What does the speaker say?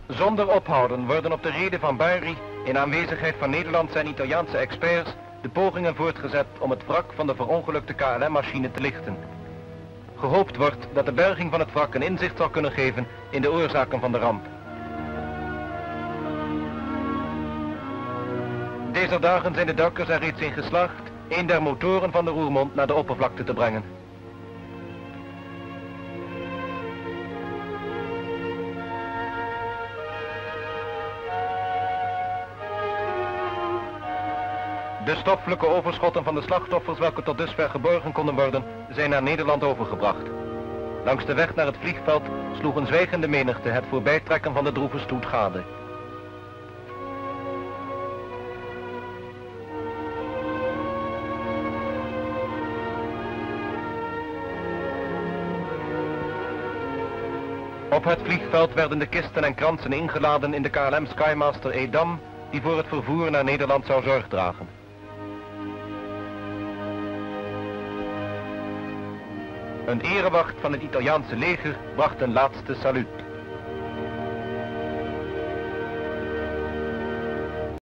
Zonder ophouden worden op de rede van Bari, in aanwezigheid van Nederlandse en Italiaanse experts, de pogingen voortgezet om het wrak van de verongelukte KLM-machine te lichten. Gehoopt wordt dat de berging van het wrak een inzicht zal kunnen geven in de oorzaken van de ramp. Deze dagen zijn de duikers er reeds in geslaagd een der motoren van de Roermond naar de oppervlakte te brengen. De stoffelijke overschotten van de slachtoffers welke tot dusver geborgen konden worden, zijn naar Nederland overgebracht. Langs de weg naar het vliegveld sloeg een zwijgende menigte het voorbijtrekken van de droeve stoet gade. Op het vliegveld werden de kisten en kransen ingeladen in de KLM Skymaster Edam, die voor het vervoer naar Nederland zou zorg dragen. Een erewacht van het Italiaanse leger bracht een laatste saluut.